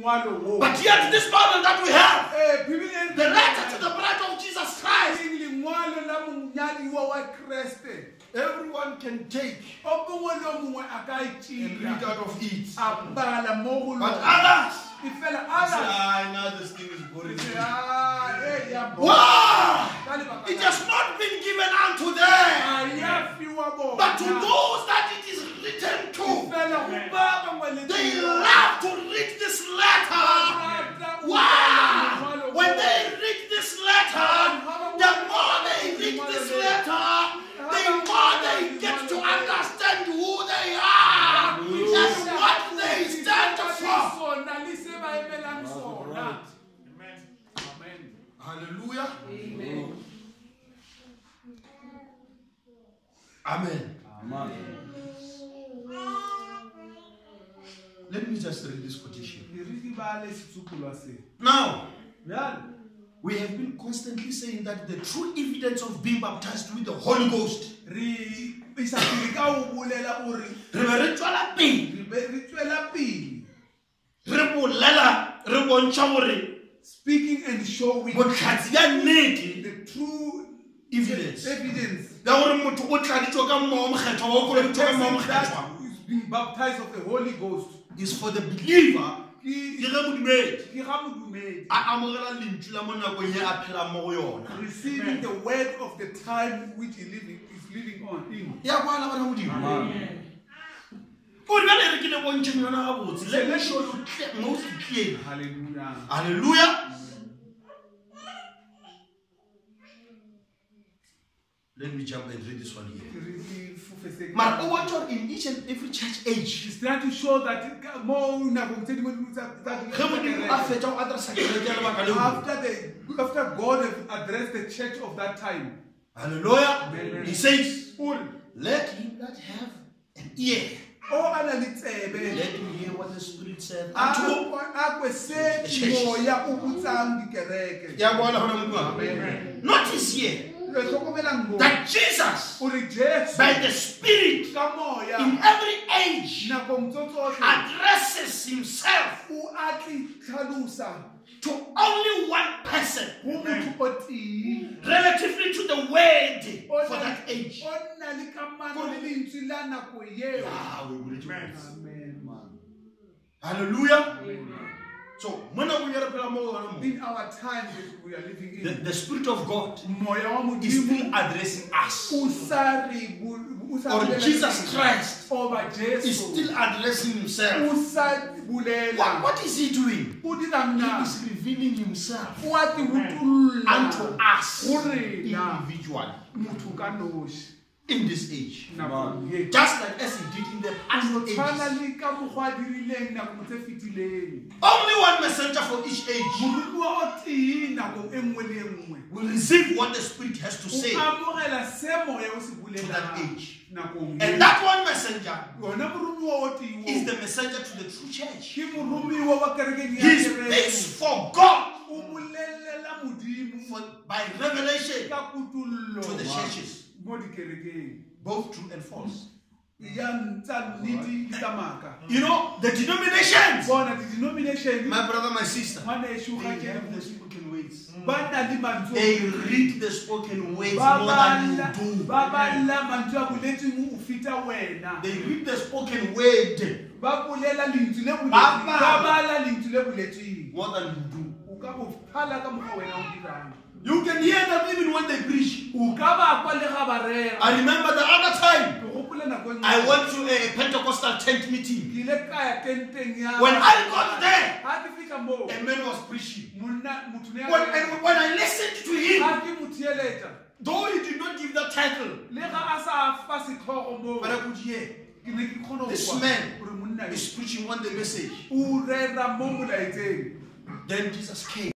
But yet this Bible that we have, the letter to the bride of Jesus Christ, everyone can take and read out of it. But others, now this thing is boring. Wow! It has not been given unto them, but to those that it is written to. They love to read this letter. Wow! When they read this letter, the more they read this letter, the more they get to understand who they are and what they stand for. Hallelujah. Amen. Amen. Let me just read this quotation. Now, we have been constantly saying that the true evidence of being baptized with the Holy Ghost, speaking and showing the true evidence. Being baptized of the Holy Ghost is for the believer. Receiving the word of the time which he is living on in. Let me show you most clearly. Hallelujah. Hallelujah. Let me jump and read this one here. But in each and every church age, he's trying to show that more after God has addressed the church of that time. Hallelujah. Amen. He says, let him that have an ear, let him hear what the Spirit said unto the churches. Notice here that Jesus, by the Spirit, in every age, addresses himself to only one person, relatively to the word for that age. Hallelujah. So, in our time that we are living in, the Spirit of God is still addressing us. Or Jesus Christ is still addressing himself. What is he doing? He is revealing himself unto us individually in this age. Just like as he did in the past ages. Only one messenger for each age will receive what the Spirit has to say to that age. And that one messenger is the messenger to the true church. He speaks for God by revelation to the churches, both true and false. You know, the denominations, my brother, my sister, they have the spoken words. They read the spoken words more than you do. They read the spoken word more than you do. You can hear them even when they preach. I remember the other time I went to a Pentecostal tent meeting. When I got there, a man was preaching. When I listened to him, though he did not give the title, but I could hear this man is preaching one day message. Then Jesus came.